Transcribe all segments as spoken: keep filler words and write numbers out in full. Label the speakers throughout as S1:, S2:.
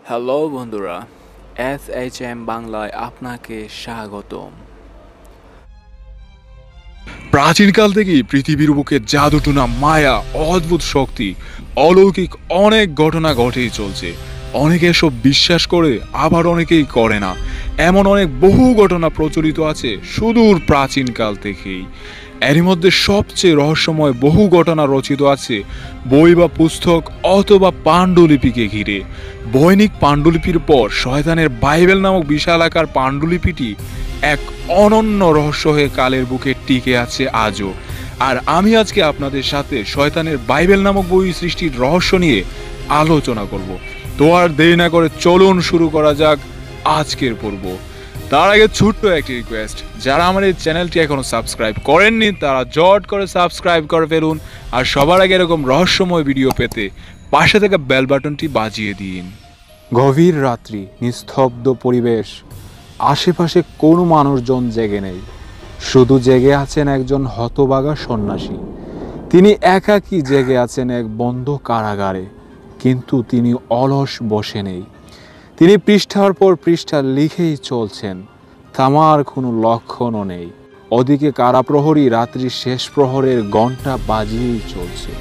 S1: Hello বন্ধুরা, S H M বাংলায় আপনাকে স্বাগতম।
S2: প্রাচীনকাল থেকেই পৃথিবীর বুকে জাদুটুনা মায়া, অদ্ভুত শক্তি, অলৌকিক অনেক ঘটনা ঘটেই চলছে। অনেকে এসব বিশ্বাস করে, আবার অনেকেই করে না। এমন অনেক বহু ঘটনা প্রচলিত আছে সুদূর প্রাচীনকাল থেকেই। এরই মধ্যে সবচেয়ে রহস্যময় বহু ঘটনা রচিত আছে বই বা পুস্তক অথবা পাণ্ডুলিপিকে ঘিরে। বৈনিক পাণ্ডুলিপির পর শয়তানের বাইবেল নামক বিশাল আকার পাণ্ডুলিপিটি এক অনন্য রহস্য হয়ে কালের বুকে টিকে আছে আজও। আর আমি আজকে আপনাদের সাথে শয়তানের বাইবেল নামক বই সৃষ্টির রহস্য নিয়ে আলোচনা করব। তো আর দেরি না করে চলুন শুরু করা যাক আজকের পর্ব। তার আগে ছোট্ট একটি রিকোয়েস্ট, যারা আমার এই চ্যানেলটি এখনো সাবস্ক্রাইব করেননি তারা জট করে সাবস্ক্রাইব করে ফেলুন, আর সবার আগে এরকম রহস্যময় ভিডিও পেতে পাশে থাকা বেল বাটনটি বাজিয়ে দিন। গভীর রাত্রি, নিস্তব্ধ পরিবেশ, আশেপাশে কোনো মানুষজন জেগে নেই। শুধু জেগে আছেন একজন হতভাগা সন্ন্যাসী। তিনি একাকী জেগে আছেন এক বন্ধ কারাগারে, কিন্তু তিনি অলস বসে নেই। তিনি পৃষ্ঠার পর পৃষ্ঠা লিখেই চলছেন, থামার কোনো লক্ষণও নেই। ওদিকে কারাপ্রহরী রাত্রির শেষ প্রহরের ঘণ্টা বাজিয়েই চলছে।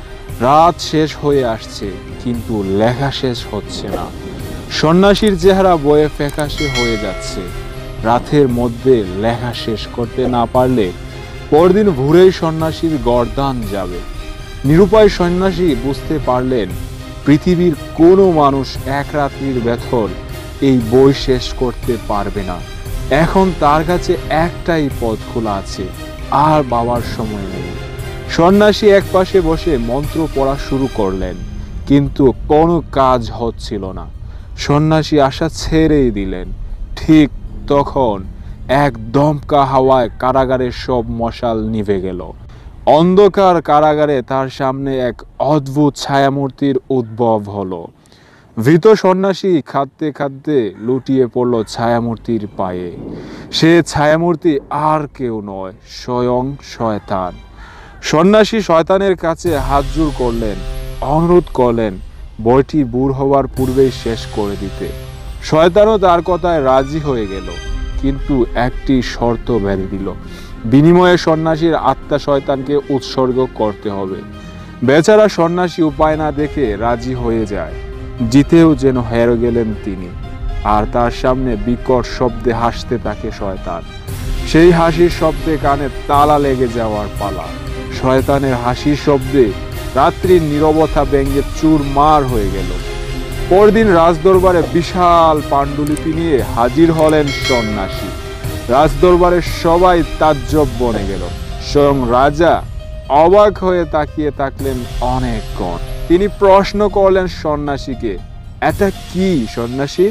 S2: রাত শেষ হয়ে আসছে, কিন্তু লেখা শেষ হচ্ছে না। সন্ন্যাসীর চেহারা বয়ে ফ্যাকাশে হয়ে যাচ্ছে। রাতের মধ্যে লেখা শেষ করতে না পারলে পরদিন ভোরেই সন্ন্যাসীর গর্দান যাবে। নিরুপায় সন্ন্যাসী বুঝতে পারলেন পৃথিবীর কোনো মানুষ এক রাত্রির ভেতর এই বই শেষ করতে পারবে না। এখন তার কাছে একটাই পথ খোলা আছে, আর বাবার সময় নেই। সন্ন্যাসী এক পাশে বসে মন্ত্র পড়া শুরু করলেন, কিন্তু কোনো কাজ হচ্ছিল না। সন্ন্যাসী আশা ছেড়েই দিলেন। ঠিক তখন এক দমকা হাওয়ায় কারাগারের সব মশাল নিভে গেল। অন্ধকার কারাগারে তার সামনে এক অদ্ভুত ছায়ামূর্তির উদ্ভব হলো। ভীত সন্ন্যাসী খাদতে খাদতে লুটিয়ে পড়ল ছায়ামূর্তির পায়ে। সে ছায়ামূর্তি আর কেউ নয়, স্বয়ং শয়তান। সন্ন্যাসী শয়তানের কাছে হাত জোড় করলেন, অনুরোধ করলেন বইটি বুড় হওয়ার পূর্বেই শেষ করে দিতে। শয়তানও তার কথায় রাজি হয়ে গেল, কিন্তু একটি শর্ত বেঁধে দিল। বিনিময়ে সন্ন্যাসীর আত্মা শয়তানকে উৎসর্গ করতে হবে। বেচারা সন্ন্যাসী উপায় না দেখে রাজি হয়ে যায়। জিতেও যেন হেরে গেলেন তিনি। আর তার সামনে বিকট শব্দে হাসতে থাকে শয়তান। সেই হাসির শব্দে কানে তালা লেগে যাওয়ার পালা। শয়তানের হাসির শব্দে রাত্রির নীরবতা ভেঙে চুরমার হয়ে গেল। পরদিন রাজদরবারে বিশাল পাণ্ডুলিপি নিয়ে হাজির হলেন সন্ন্যাসী। রাজদরবারে সবাই তাজ্জব বনে গেল। স্বয়ং রাজা অবাক হয়ে তাকিয়ে থাকলেন অনেকক্ষণ। তিনি প্রশ্ন করলেন সন্ন্যাসীকে, এটা কি সন্ন্যাসী?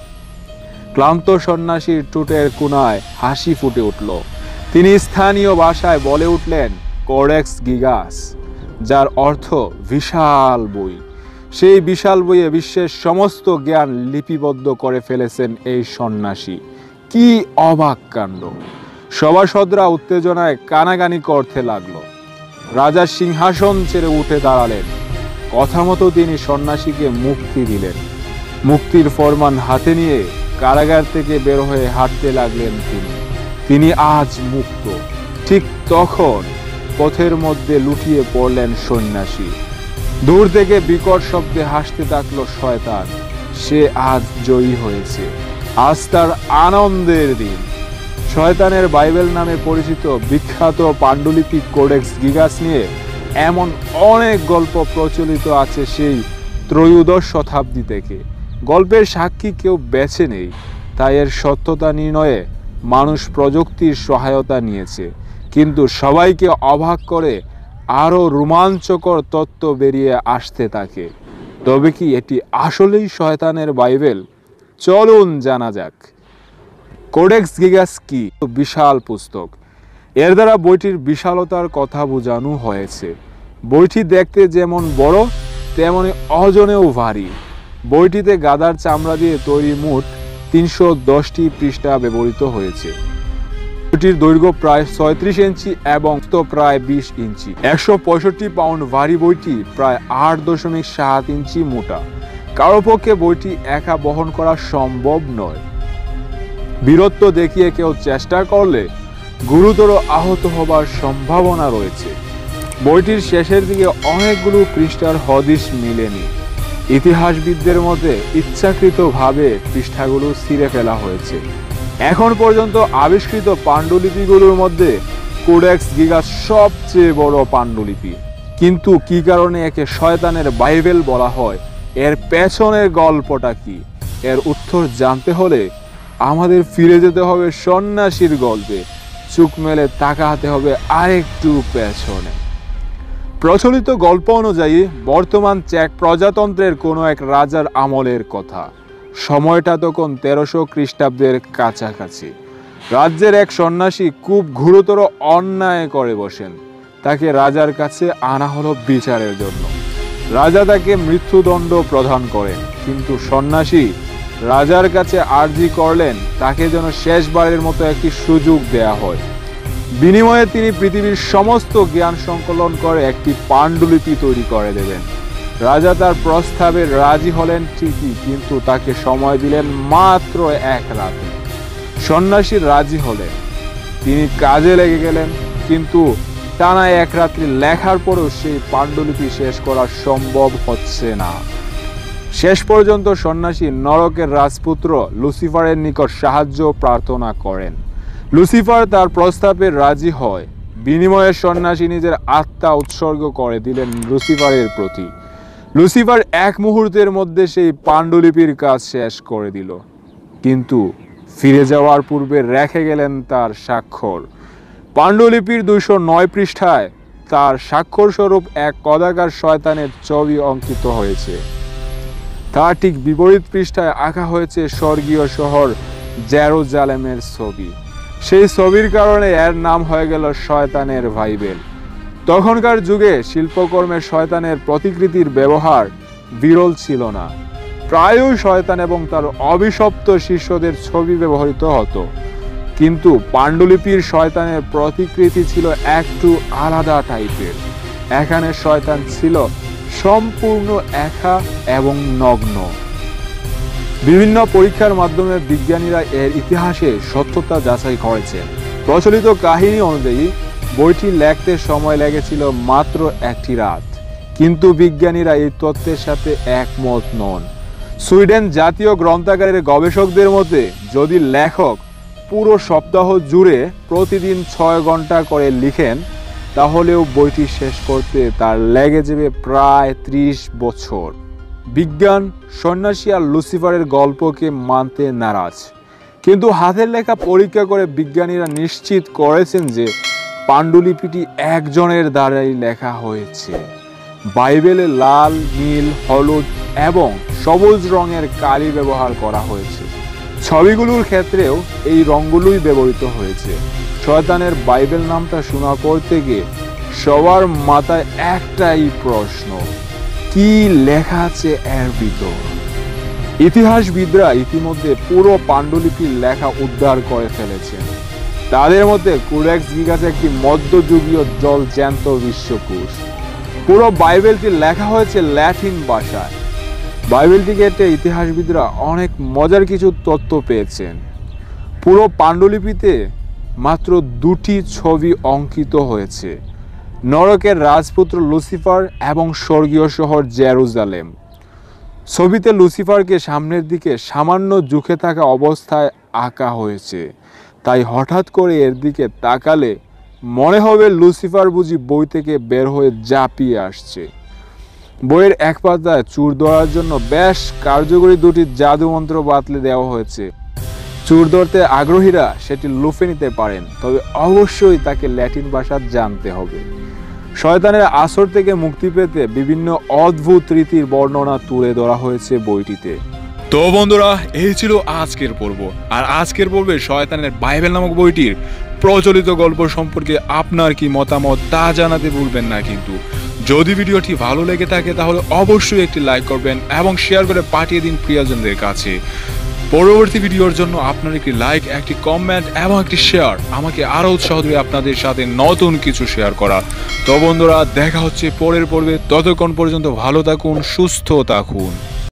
S2: ক্লান্ত সন্ন্যাসীর ঠোঁটের কোণায় হাসি ফুটে উঠল। তিনি স্থানীয় ভাষায় বলে উঠলেন, কোডেক্স গিগাস, যার অর্থ বিশাল বই। সেই বিশাল বইয়ে বিশ্বের সমস্ত জ্ঞান লিপিবদ্ধ করে ফেলেছেন এই সন্ন্যাসী। কি অবাক কাণ্ড! সভাসদরা উত্তেজনায় কানাকানি করতে লাগলো। রাজা সিংহাসন ছেড়ে উঠে দাঁড়ালেন। কথা মতো তিনি সন্ন্যাসীকে মুক্তি দিলেন। মুক্তির ফরমান হাতে নিয়ে কারাগার থেকে বের হয়ে হাঁটতে লাগলেন তিনি। তিনি আজ মুক্ত। ঠিক তখন পথের মধ্যে লুটিয়ে পড়লেন সন্ন্যাসী। দূর থেকে বিকট শব্দে হাসতে থাকলো শয়তান। সে আজ জয়ী হয়েছে। আজ তার আনন্দের দিন। শয়তানের বাইবেল নামে পরিচিত বিখ্যাত পাণ্ডুলিপি কোডেক্স গিগাস নিয়ে এমন অনেক গল্প প্রচলিত আছে সেই ত্রয়োদশ শতাব্দী থেকে। গল্পের সাক্ষী কেউ বেছে নেই, তাই এর সত্যতা নির্ণয়ে মানুষ প্রযুক্তির সহায়তা নিয়েছে। কিন্তু সবাইকে অবাক করে আরও রোমাঞ্চকর তত্ত্ব বেরিয়ে আসতে থাকে। তবে কি এটি আসলেই শয়তানের বাইবেল? চলুন জানা যাক। কোডেক্স গিগাস কি? বিশাল পুস্তক। এর দ্বারা বইটির বিশালতার কথা বোঝানো হয়েছে। বইটি দেখতে যেমন বড়, তেমনি ওজনেও ভারী। বইটিতে গাধার চামড়া দিয়ে তৈরি মোট তিনশো দশটি পৃষ্ঠা ব্যবহৃত হয়েছে। বইটির দৈর্ঘ্য প্রায় ছয়ত্রিশ ইঞ্চি এবং তো প্রায় বিশ ইঞ্চি। একশো পঁয়ষট্টি পাউন্ড ভারী বইটি প্রায় আট দশমিক সাত ইঞ্চি মোটা।
S3: কারো পক্ষে বইটি একা বহন করা সম্ভব নয়। বীরত্ব দেখিয়ে কেউ চেষ্টা করলে গুরুতর আহত হবার সম্ভাবনা রয়েছে। বইটির শেষের দিকে অনেকগুলো পৃষ্ঠার হদিশ মিলেনি। ইতিহাসবিদদের মধ্যে ইচ্ছাকৃতভাবে পৃষ্ঠাগুলো ছিঁড়ে ফেলা হয়েছে। এখন পর্যন্ত আবিষ্কৃত পাণ্ডুলিপিগুলোর মধ্যে কোডেক্স গিগাস সবচেয়ে বড় পাণ্ডুলিপি। কিন্তু কি কারণে একে শয়তানের বাইবেল বলা হয়, এর পেছনের গল্পটা কি, এর উত্তর জানতে হলে আমাদের ফিরে যেতে হবে সন্ন্যাসীর গল্পে। চোখ মেলে তাকাতে হবে আরেকটু পেছনে। প্রচলিত গল্প অনুযায়ী বর্তমান চেক প্রজাতন্ত্রের কোনো এক রাজার আমলের কথা। সময়টা তখন তেরোশো খ্রিস্টাব্দের কাছাকাছি। রাজ্যের এক সন্ন্যাসী খুব গুরুতর অন্যায় করে বসেন। তাকে রাজার কাছে আনা হলো বিচারের জন্য। রাজা তাকে মৃত্যুদণ্ড প্রদান করেন, কিন্তু সন্ন্যাসী রাজার কাছে আর্জি করলেন তাকে যেন শেষবারের মতো একটি সুযোগ দেয়া হয়। বিনিময়ে তিনি পৃথিবীর সমস্ত জ্ঞান সংকলন করে একটি পাণ্ডুলিপি তৈরি করে দেবেন। রাজা তার প্রস্তাবে রাজি হলেন ঠিকই, কিন্তু তাকে সময় দিলেন মাত্র এক রাত। সন্ন্যাসী রাজি হলেন, তিনি কাজে লেগে গেলেন, কিন্তু টানা এক রাত্রি লেখার পরেও সেই পাণ্ডুলিপি শেষ করা সম্ভব হচ্ছে না। শেষ পর্যন্ত সন্ন্যাসী নরকের রাজপুত্র লুসিফারের নিকট সাহায্য প্রার্থনা করেন। লুসিফার তার প্রস্তাবে রাজি হয়। বিনিময়ে সন্ন্যাসী নিজের আত্মা উৎসর্গ করে দিলেন লুসিফারের প্রতি। লুসিফার এক মুহূর্তের মধ্যে সেই পাণ্ডুলিপির কাজ শেষ করে দিল, কিন্তু ফিরে যাওয়ার পূর্বে রেখে গেলেন তার স্বাক্ষর। পাণ্ডুলিপির দুইশো নয় পৃষ্ঠায় তার স্বাক্ষর স্বরূপ এক কদাকার শয়তানের ছবি অঙ্কিত হয়েছে। তার ঠিক বিপরীত পৃষ্ঠায় আঁকা হয়েছে স্বর্গীয় শহর জেরুজালেমের ছবি। সেই ছবির কারণে এর নাম হয়ে গেল শয়তানের বাইবেল। তখনকার যুগে শিল্পকর্মে শয়তানের প্রতিকৃতির ব্যবহার বিরল ছিল না। প্রায়ই শয়তান এবং তার অভিশপ্ত শিষ্যদের ছবি ব্যবহৃত হতো, কিন্তু পাণ্ডুলিপির শয়তানের প্রতিকৃতি ছিল একটু আলাদা টাইপের। এখানে শয়তান ছিল সম্পূর্ণ একা এবং নগ্ন। বিভিন্ন পরীক্ষার মাধ্যমে বিজ্ঞানীরা এর ইতিহাসে সত্যতা যাচাই করেছেন। প্রচলিত কাহিনী অনুযায়ী বইটি লিখতে সময় লেগেছিল মাত্র একটি রাত, কিন্তু বিজ্ঞানীরা এই তথ্যের সাথে একমত নন। সুইডেন জাতীয় গ্রন্থাগারের গবেষকদের মতে যদি লেখক পুরো সপ্তাহ জুড়ে প্রতিদিন ছয় ঘন্টা করে লিখেন, তাহলেও বইটি শেষ করতে তার লেগে যাবে প্রায় ত্রিশ বছর। বিজ্ঞান সন্ন্যাসী আর লুসিফারের গল্পকে মানতে নারাজ, কিন্তু হাতের লেখা পরীক্ষা করে বিজ্ঞানীরা নিশ্চিত করেছেন যে পাণ্ডুলিপিটি একজনের দ্বারাই লেখা হয়েছে। বাইবেলে লাল, নীল, হলুদ এবং সবুজ রঙের কালি ব্যবহার করা হয়েছে। ছবিগুলোর ক্ষেত্রেও এই রঙগুলোই ব্যবহৃত হয়েছে। শয়তানের বাইবেল নামটা শোনা করতে গিয়ে সবার মাথায় একটাই প্রশ্ন, কি লেখা আছে এর ভিতর? ইতিহাসবিদরা ইতিমধ্যে পুরো পাণ্ডুলিপির লেখা উদ্ধার করে ফেলেছেন। তাদের মধ্যে কোডেক্স গিগাস একটি মধ্যযুগীয় জল জ্যান্ত বিশ্বকোষ। পুরো বাইবেলটি লেখা হয়েছে ল্যাটিন ভাষায়। বাইবেলটি ঘেঁটে ইতিহাসবিদরা অনেক মজার কিছু তথ্য পেয়েছেন। পুরো পাণ্ডুলিপিতে মাত্র দুটি ছবি অঙ্কিত হয়েছে, নরকের রাজপুত্র লুসিফার এবং স্বর্গীয় শহর জেরুজালেম। ছবিতে লুসিফারকে সামনের দিকে সামান্য ঝুঁকে থাকা অবস্থায় আঁকা হয়েছে, তাই হঠাৎ করে এর দিকে তাকালে মনে হবে লুসিফার বুঝি বই থেকে বের হয়ে ঝাঁপিয়ে আসছে। বইয়ের এক পাতায় চুর ধরার জন্য বেশ কার্যকরী দুটি জাদু মন্ত্র বাতলে দেওয়া হয়েছে। চুর ধরতে আগ্রহীরা সেটি লুফে নিতে পারেন, তবে অবশ্যই তাকে ল্যাটিন ভাষা জানতে হবে। শয়তানের আসর থেকে মুক্তি পেতে বিভিন্ন অদ্ভুত রীতির বর্ণনা তুলে ধরা হয়েছে বইটিতে।
S2: তো বন্ধুরা, এই ছিল আজকের পর্ব। আর আজকের পর্বে শয়তানের বাইবেল নামক বইটির প্রচলিত গল্প সম্পর্কে আপনার কি মতামত তা জানাতে ভুলবেন না। কিন্তু যদি ভিডিওটি ভালো লেগে থাকে তাহলে অবশ্যই একটি লাইক করবেন এবং শেয়ার করে পাঠিয়ে দিন প্রিয়জনদের কাছে। পরবর্তী ভিডিওর জন্য আপনার একটি লাইক, একটি কমেন্ট এবং একটি শেয়ার আমাকে আরো উৎসাহ দেবে আপনাদের সাথে নতুন কিছু শেয়ার করা। তো বন্ধুরা, দেখা হচ্ছে পরের পর্বে। ততক্ষণ পর্যন্ত ভালো থাকুন, সুস্থ থাকুন।